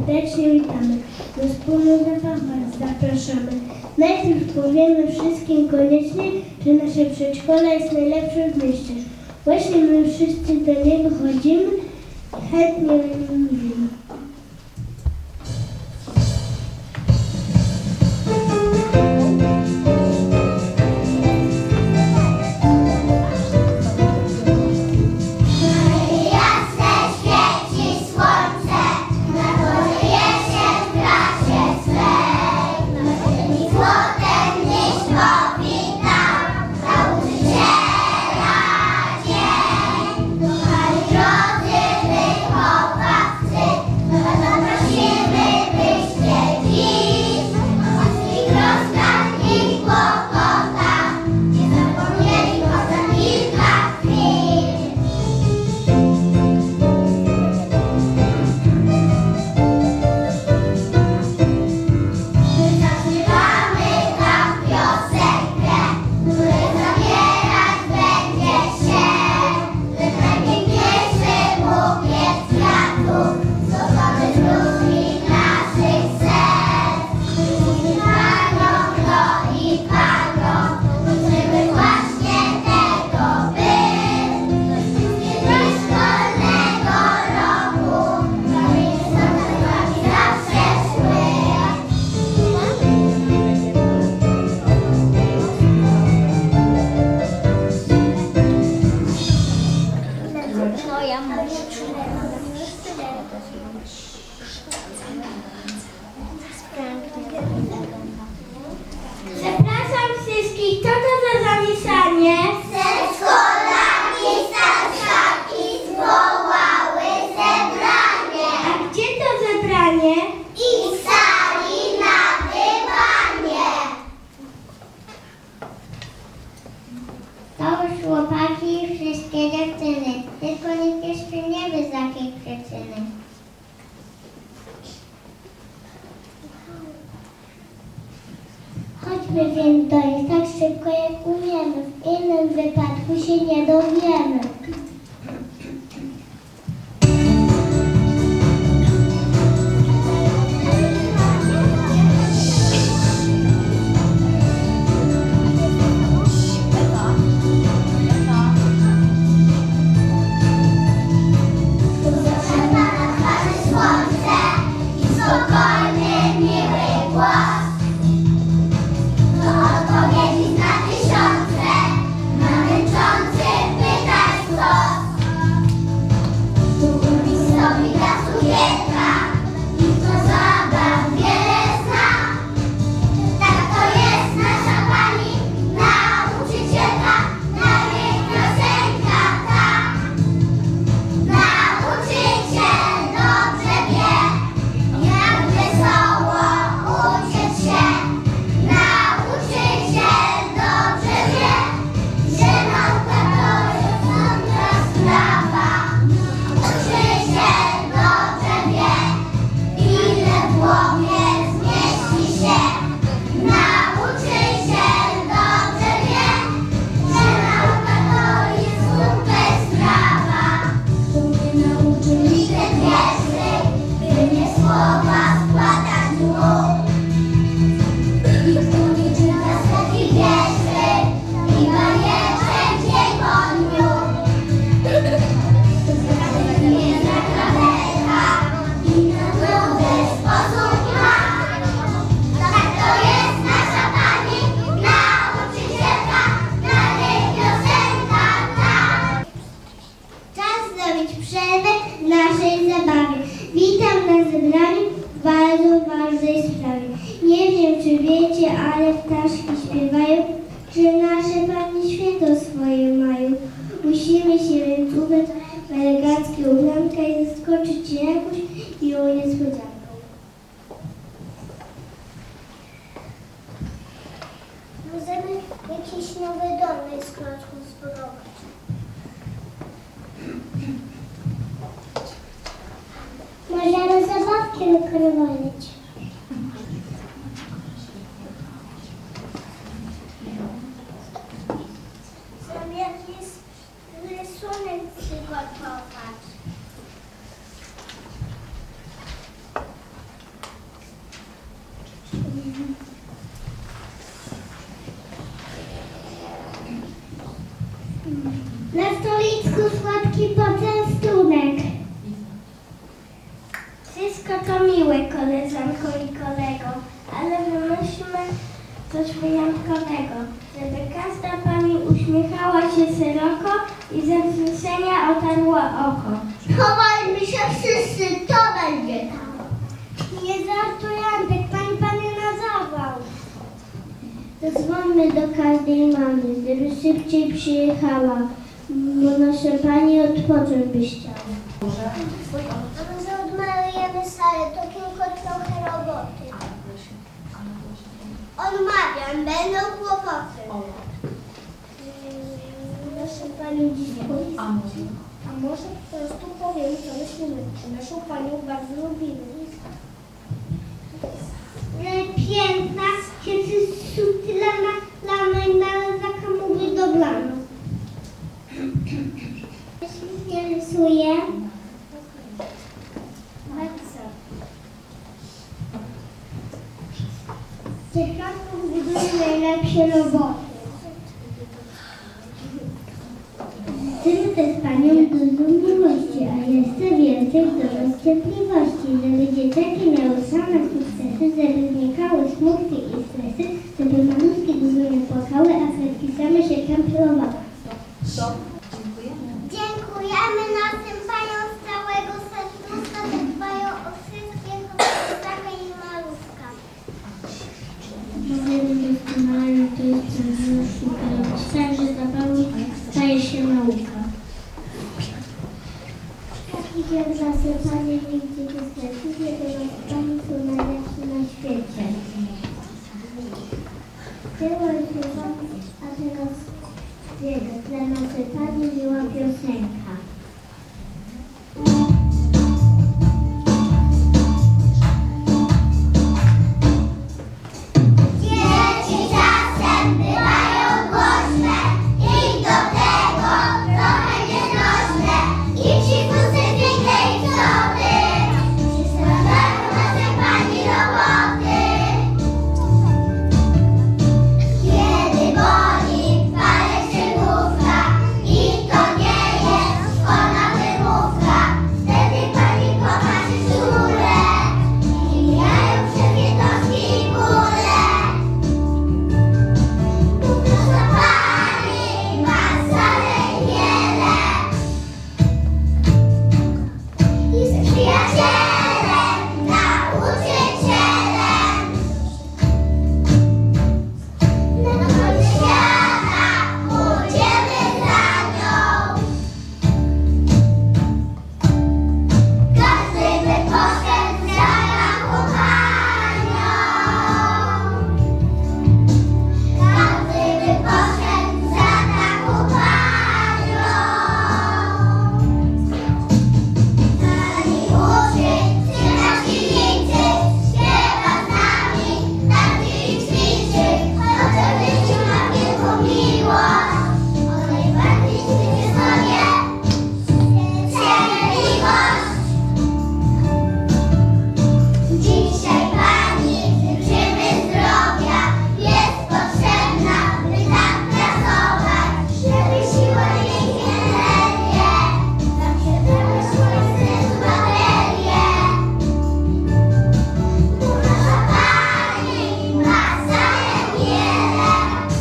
serdecznie witamy. Do wspólnej zabawy zapraszamy. Najpierw powiemy wszystkim koniecznie, że nasze przedszkole jest najlepsze w mieście. Właśnie my wszyscy do niego chodzimy i chętnie mówimy. Zapraszam wszystkich, co to za zamieszanie? Przedszkolaki, starszaki zwołały zebranie. A gdzie to zebranie? Ich sali na dywanie. To już chłopaki i wszystkie dziewczyny, tylko nikt jeszcze nie wie z jakiej przyczyny. Chodźmy więc do nich tak szybko jak umiemy, w innym wypadku się nie dowiemy. Ale ptaszki śpiewają, że nasze Pani święto swoje mają. Musimy się więc ubrać w eleganckie ubranka i zaskoczyć się jakoś miłą niespodzianką. Możemy jakieś nowe domy z klocków zbudować. Możemy zabawki wykonywać. Jakiś rysunek przygotować. Na stolicku słodki poczęstunek. Wszystko to miłe, koleżanko i kolego, ale wymyślmy coś wyjątkowego, żeby każda pani uśmiechała się szeroko i ze wzruszenia otarła oko. Chowajmy się wszyscy, to będzie tam. Nie żartuj, Antek, pani na zawał. Zadzwońmy do każdej mamy, żeby szybciej przyjechała, bo nasza pani odpocząć by chciała. A może odmalujemy salę, to tylko trochę roboty. Odmawiam, będą kłopoty. Nasza pani dziś powie. A może po prostu powiem, co myślimy. Naszą panią bardzo lubimy. Piękna, kiedy sutlana, lana i nalazaka mówi do blana. Nie rysuje. Bardzo. Techników buduje najlepsze roboty. Chcemy też panią dużo miłości, a jeszcze więcej dużo cierpliwości, żeby dzieciaki miały same sukcesy, żeby znikały smutki i stresy, żeby maluszki dużo nie płakały, a setki same się kąpielowały. Dziękujemy naszym paniom z całego serduszka, że dbają o wszystkie chłopaka i maluszka. Mówimy doskonale, to jest prawdziwa sztuka. Myślałem, że zabawą staje się nauka. Taki dzień zasypanie nigdzie nie stracicie, to rozpani są najlepsze na świecie. Była chyba, a teraz jego dla naszej pani miła piosenka. Dzieci czasem bywają głośne i do tego trochę nieznośne i psikusy pięknej wsody przysparzają naszej pani roboty. Kiedy boli palec czy główka i to nie jest szkolna wymówka, wtedy pani kocha się czule i mijają wszystkie troski i bóle. Nasza pani ma zalej wiele, jest przyjacielem, nauczycielem. Na końcu świata pójdziemy za nią. Każdy by poszedł za taką panią. Każdy by poszedł za taką panią. Pani uczy, czyta i liczy, śpiewa z nami, tańczy i ćwiczy, choć w życiu ma wielką miłość. O najbardziej świecie sobie cierpliwość. Dzisiaj pani życzymy zdrowia, jest potrzebna, by tak pracować, żeby siła jej energię, zawsze pełne swoje stresu baterie. Bo nasza pani ma zalet wiele,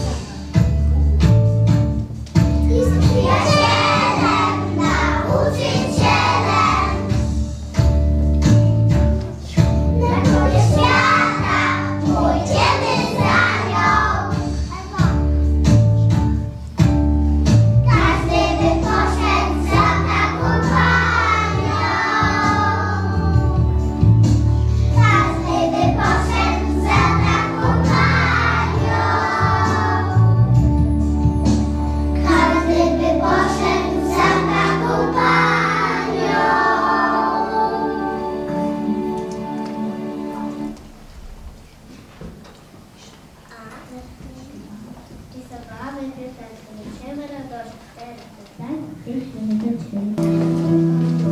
jest przyjacielem, nauczycielem. Na koniec świata pójdziemy za nią. Każdy by poszedł za taką panią. Każdy by poszedł za taką panią. Każdy by poszedł za taką panią. I zabawy, piosenki, niesiemy radość, tak? Jeszcze nie dotrzemy.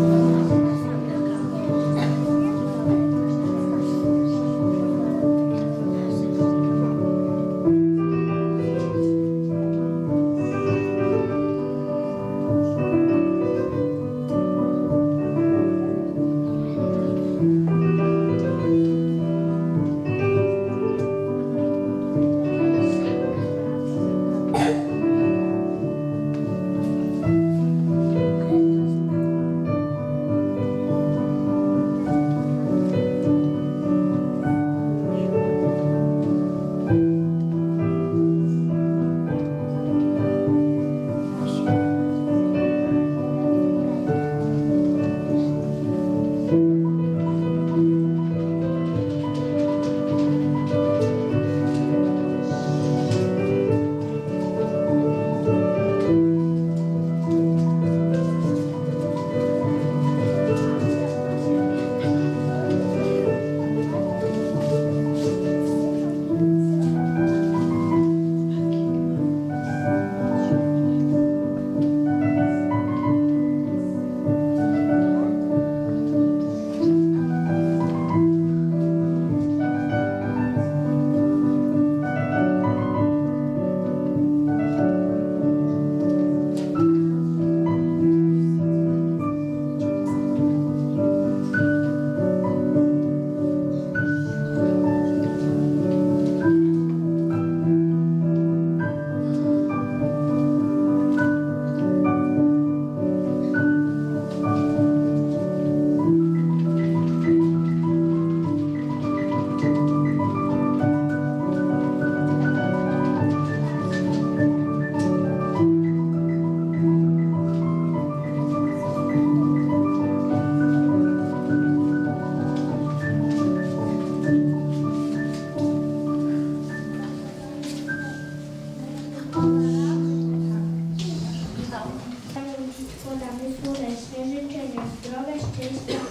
słonecznie, życzenia zdrowia, szczęścia